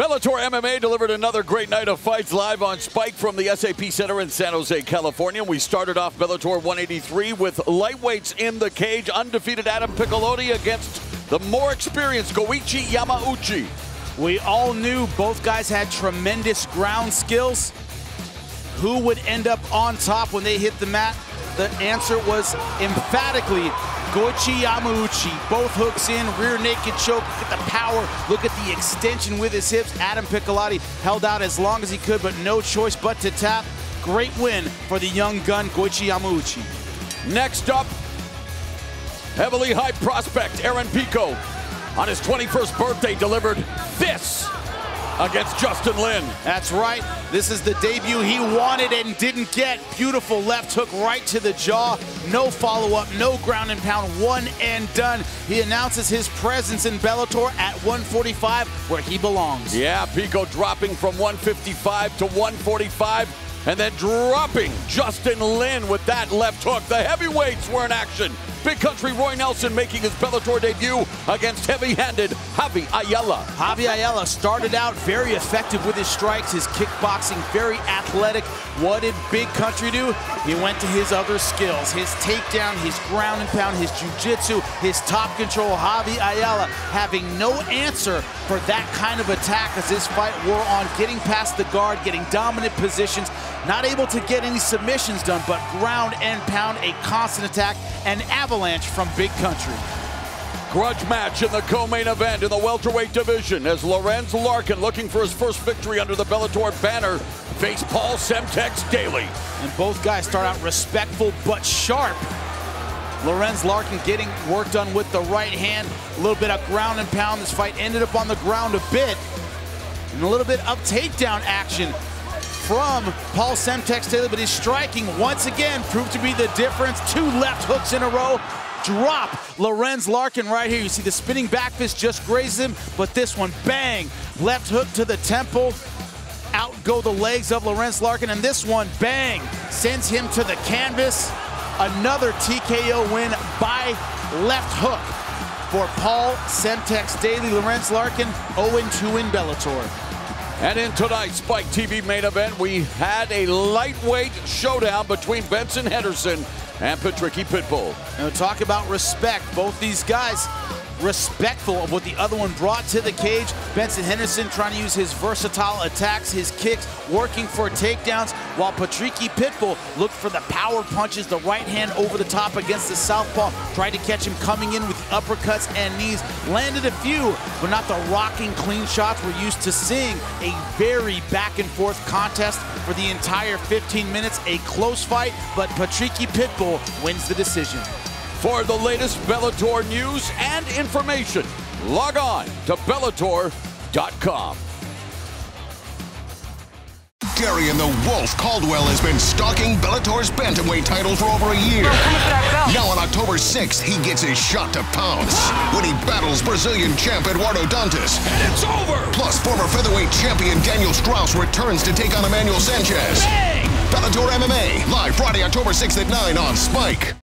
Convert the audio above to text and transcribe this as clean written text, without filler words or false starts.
Bellator MMA delivered another great night of fights live on Spike from the SAP Center in San Jose, California. We started off Bellator 183 with lightweights in the cage. Undefeated Adam Pico against the more experienced Goichi Yamauchi. We all knew both guys had tremendous ground skills. Who would end up on top when they hit the mat? The answer was emphatically Goichi Yamauchi. Both hooks in, rear naked choke. Look at the power, look at the extension with his hips. Adam Pico held out as long as he could, but no choice but to tap. Great win for the young gun, Goichi Yamauchi. Next up, heavily hyped prospect Aaron Pico on his 21st birthday delivered this against Justin Lin. That's right. This is the debut he wanted and didn't get. Beautiful left hook right to the jaw. No follow-up, no ground and pound, one and done. He announces his presence in Bellator at 145, where he belongs. Yeah, Pico dropping from 155 to 145, and then dropping Justin Lin with that left hook. The heavyweights were in action. Big Country Roy Nelson making his Bellator debut against heavy-handed Javi Ayala. Javi Ayala started out very effective with his strikes, his kickboxing, very athletic. What did Big Country do? He went to his other skills, his takedown, his ground and pound, his jiu-jitsu, his top control. Javi Ayala having no answer for that kind of attack as this fight wore on, getting past the guard, getting dominant positions, not able to get any submissions done, but ground and pound, a constant attack, an avalanche from Big Country. Grudge match in the co-main event in the welterweight division as Lorenz Larkin, looking for his first victory under the Bellator banner, face Paul Semtex Daley. And both guys start out respectful but sharp. Lorenz Larkin getting work done with the right hand. A little bit of ground and pound. This fight ended up on the ground a bit. And a little bit of takedown action from Paul Semtex Daley, but his striking once again proved to be the difference. Two left hooks in a row. Drop Lorenz Larkin right here. You see the spinning back fist just grazed him, but this one, bang, left hook to the temple. Out go the legs of Lorenz Larkin, and this one, bang, sends him to the canvas. Another TKO win by left hook for Paul Semtex Daley. Lorenz Larkin 0-2 in Bellator. And in tonight's Spike TV main event, we had a lightweight showdown between Benson Henderson and Patricky Freire. And we'll talk about respect. Both these guys respectful of what the other one brought to the cage. Benson Henderson trying to use his versatile attacks, his kicks, working for takedowns, while Patricky Freire looked for the power punches, the right hand over the top against the southpaw, tried to catch him coming in with the uppercuts and knees, landed a few, but not the rocking clean shots we're used to seeing. A very back and forth contest for the entire 15 minutes, a close fight, but Patricky Freire wins the decision. For the latest Bellator news and information, log on to Bellator.com. Darian the Wolf Caldwell has been stalking Bellator's bantamweight title for over a year. Now on October 6th, he gets his shot to pounce when he battles Brazilian champ Eduardo Dantas. And it's over! Plus, former featherweight champion Daniel Straus returns to take on Emmanuel Sanchez. Bang! Bellator MMA, live Friday, October 6th at 9 on Spike.